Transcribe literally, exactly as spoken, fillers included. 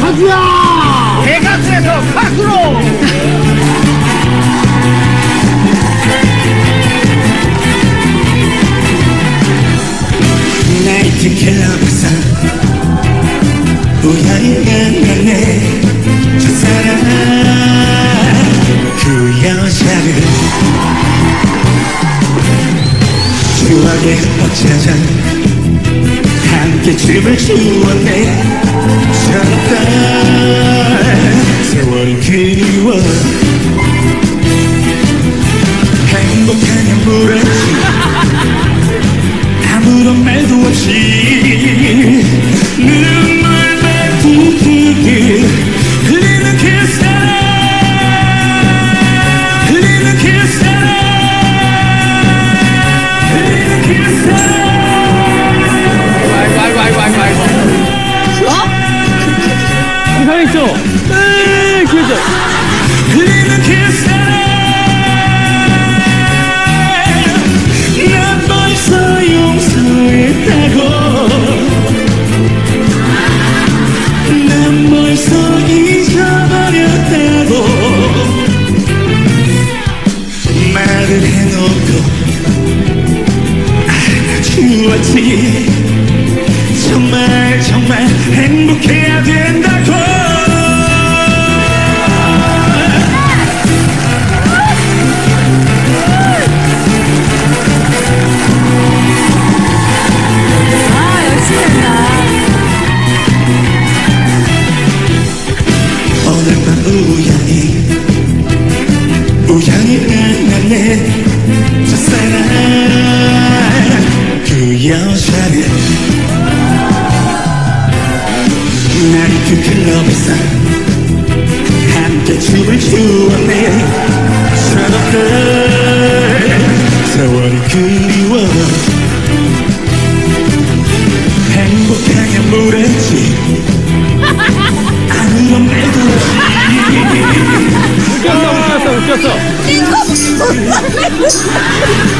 가수야! 대가수에서 가수로! 나이트 클럽에서 우연히 만났네. 저 사람 그 여자를 추억의 벅차자 함께 춤을 추었네. 저렇다 세월이 그리워. 행복하냐 물었지. 아무런 말도 없이 눈물만 뚝뚝뚝 흘리는 그 사람, 흘리는 그 사람, 흘리는 그 사람. 아이고 아이고 아이고 아이고 아이고. 어? 이상했죠? 네, 그죠? 흘리는 그 사람. 난 벌써 용서했다고. 난 벌써 잊어버렸다고 말을 해놓고 알아주었지. 정말 정말 행복해야 된다고. 아, 열심히 한다. 오늘 밤 우연히 우연히 만났네. 저 사람 그 여자를 나이트 클럽에서 함께 춤을 추었네. 서럽던 세월이 그리워. 행복하냐 물었지. 아무런 말도 없이 웃겼어 웃겼어 웃겼어. 이거